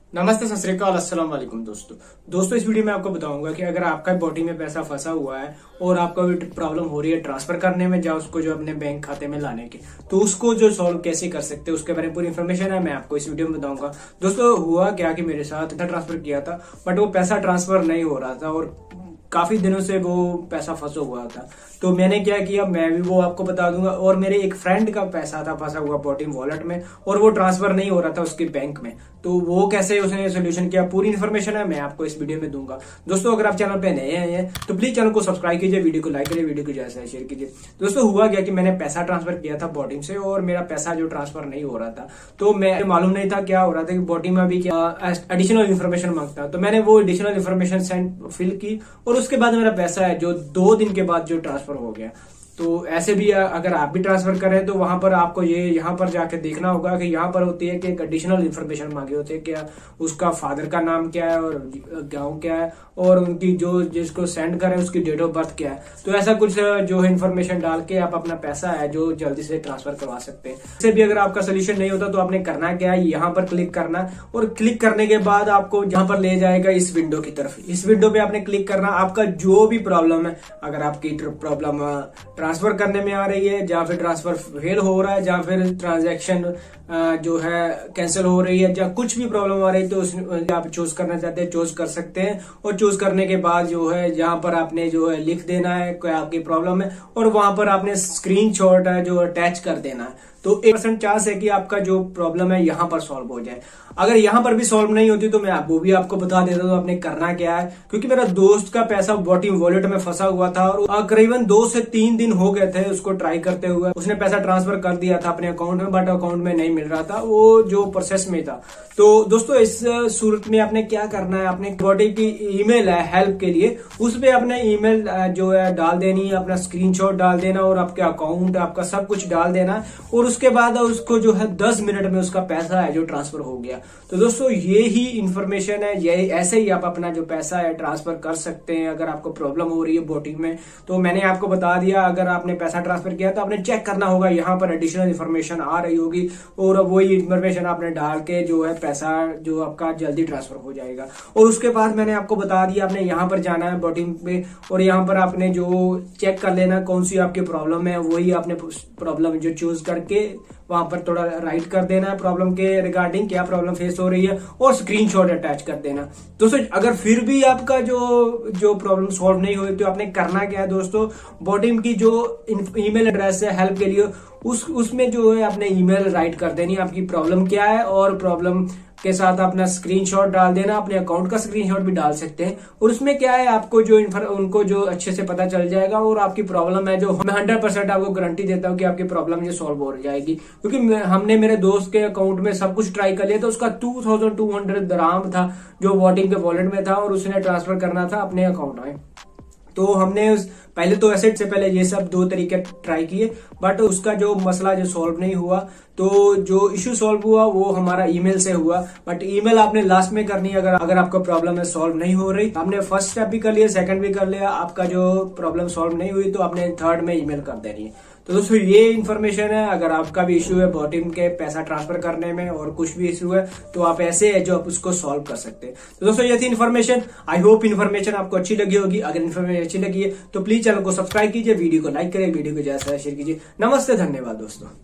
नमस्ते, सत श्री अकाल, अस्सलाम वालेकुम दोस्तों, इस वीडियो में आपको बताऊंगा कि अगर आपका बॉडी में पैसा फंसा हुआ है और आपको प्रॉब्लम हो रही है ट्रांसफर करने में या उसको जो अपने बैंक खाते में लाने की, तो उसको जो सॉल्व कैसे कर सकते हैं उसके बारे में पूरी इन्फॉर्मेशन है मैं आपको इस वीडियो में बताऊंगा। दोस्तों, हुआ क्या कि मेरे साथ ट्रांसफर किया था बट वो पैसा ट्रांसफर नहीं हो रहा था और काफी दिनों से वो पैसा फंसा हुआ था। तो मैंने क्या किया, मैं भी वो आपको बता दूंगा। और मेरे एक फ्रेंड का पैसा था फंसा हुआ बॉटीम वॉलेट में और वो ट्रांसफर नहीं हो रहा था उसके बैंक में, तो वो कैसे उसने सोल्यूशन किया, पूरी इन्फॉर्मेशन है मैं आपको इस वीडियो में दूंगा। दोस्तों, अगर आप चैनल पे नए हैं तो प्लीज चैनल को सब्सक्राइब कीजिए, वीडियो को लाइक करिए, वीडियो को जैसा शेयर कीजिए। दोस्तों, हुआ क्या कि मैंने पैसा ट्रांसफर किया था बॉटीम से और मेरा पैसा जो ट्रांसफर नहीं हो रहा था, तो मैं मालूम नहीं था क्या हो रहा था कि बॉटीम अभी क्या एडिशनल इन्फॉर्मेशन मांगता है। तो मैंने वो एडिशनल इन्फॉर्मेशन फिल की और उसके बाद मेरा पैसा है जो 2 दिन के बाद जो ट्रांसफर हो गया। तो ऐसे भी अगर आप भी ट्रांसफर करें तो वहां पर आपको ये यहाँ पर जाके देखना होगा कि यहाँ पर होती है कि एक एडिशनल इन्फॉर्मेशन मांगे होते हैं, क्या उसका फादर का नाम क्या है और गांव क्या है और उनकी जो जिसको सेंड करें उसकी डेट ऑफ बर्थ क्या है। तो ऐसा कुछ जो है इन्फॉर्मेशन डाल के आप अपना पैसा है जो जल्दी से ट्रांसफर करवा सकते हैं। इससे भी अगर आपका सोल्यूशन नहीं होता तो आपने करना क्या है, यहाँ पर क्लिक करना और क्लिक करने के बाद आपको जहां पर ले जाएगा इस विंडो की तरफ। इस विंडो पे आपने क्लिक करना, आपका जो भी प्रॉब्लम है, अगर आपकी प्रॉब्लम ट्रांसफर करने में आ रही है या फिर ट्रांसफर फेल हो रहा है या फिर ट्रांजैक्शन जो है कैंसिल हो रही है या कुछ भी प्रॉब्लम आ रही है, तो उसमें आप चूज करना चाहते हैं चूज कर सकते हैं। और चूज करने के बाद जो है यहाँ पर आपने जो है लिख देना है क्या आपकी प्रॉब्लम है और वहां पर आपने स्क्रीनशॉट है जो अटैच कर देना है। तो 1% चांस है कि आपका जो प्रॉब्लम है यहाँ पर सॉल्व हो जाए। अगर यहाँ पर भी सॉल्व नहीं होती तो मैं वो भी आपको बता देता हूँ आपने करना क्या है। क्योंकि मेरा दोस्त का पैसा बॉटीम वॉलेट में फंसा हुआ था और करीबन 2 से 3 दिन हो गए थे उसको ट्राई करते हुए। उसने पैसा ट्रांसफर कर दिया था अपने अकाउंट में बट अकाउंट में नहीं मिल रहा था, वो जो प्रोसेस में था। तो दोस्तों, इस सूरत में आपने क्या करना है, अपने बॉडी की ईमेल है हेल्प के लिए, उस पर अपने ईमेल जो है डाल देनी है, अपना स्क्रीनशॉट डाल देना और आपके अकाउंट आपका सब कुछ डाल देना और उसके बाद उसको जो है 10 मिनट में उसका पैसा है जो ट्रांसफर हो गया। तो दोस्तों, ये ही इंफॉर्मेशन है, ये ऐसे ही आप अपना जो पैसा है ट्रांसफर कर सकते हैं। अगर आपको प्रॉब्लम हो रही है बॉटीम में तो मैंने आपको बता दिया, अगर आपने पैसा ट्रांसफर किया तो आपने चेक करना होगा, यहाँ पर एडिशनल इन्फॉर्मेशन आ रही होगी और वही इन्फॉर्मेशन आपने डाल के जो है पैसा जो आपका जल्दी ट्रांसफर हो जाएगा। और उसके बाद मैंने आपको बता दिया आपने यहाँ पर जाना है बॉटीम पे और यहाँ पर आपने जो चेक कर लेना कौन सी आपकी प्रॉब्लम है, वही आपने प्रॉब्लम जो चूज करके वहां पर थोड़ा राइट कर देना है प्रॉब्लम के रिगार्डिंग क्या प्रॉब्लम फेस हो रही है और स्क्रीनशॉट अटैच कर देना। दोस्तों, अगर फिर भी आपका जो प्रॉब्लम सॉल्व नहीं हुई तो आपने करना क्या है दोस्तों, बॉटीम की जो ईमेल एड्रेस है हेल्प के लिए उसमें जो है आपने ईमेल राइट कर देनी आपकी प्रॉब्लम क्या है और प्रॉब्लम के साथ अपना स्क्रीनशॉट डाल देना, अपने अकाउंट का स्क्रीनशॉट भी डाल सकते हैं। और उसमें क्या है आपको जो उनको जो अच्छे से पता चल जाएगा और आपकी प्रॉब्लम है जो मैं 100% आपको गारंटी देता हूँ कि आपकी प्रॉब्लम ये सॉल्व हो जाएगी। क्योंकि हमने मेरे दोस्त के अकाउंट में सब कुछ ट्राई कर लिया था, उसका 2200 दराम था जो बॉटीम के वॉलेट में था और उसने ट्रांसफर करना था अपने अकाउंट में। तो हमने पहले तो एसेट से पहले ये सब 2 तरीके ट्राई किए बट उसका जो मसला जो सॉल्व नहीं हुआ। तो जो इश्यू सॉल्व हुआ वो हमारा ईमेल से हुआ, बट ईमेल आपने लास्ट में करनी है अगर आपका प्रॉब्लम है सॉल्व नहीं हो रही। आपने फर्स्ट स्टेप भी कर लिया, सेकंड भी कर लिया, आपका जो प्रॉब्लम सॉल्व नहीं हुई तो आपने थर्ड में ईमेल कर देनी है। तो दोस्तों, ये इन्फॉर्मेशन है, अगर आपका भी इश्यू है बॉटीम के पैसा ट्रांसफर करने में और कुछ भी इश्यू है तो आप ऐसे है जो आप उसको सॉल्व कर सकते हैं। तो दोस्तों, ये थी इन्फॉर्मेशन। आई होप इन्फॉर्मेशन आपको अच्छी लगी होगी। अगर इन्फॉर्मेशन अच्छी लगी है तो प्लीज चैनल को सब्सक्राइब कीजिए, वीडियो को लाइक करिए, वीडियो को ज्यादा से ज्यादा शेयर कीजिए। नमस्ते, धन्यवाद दोस्तों।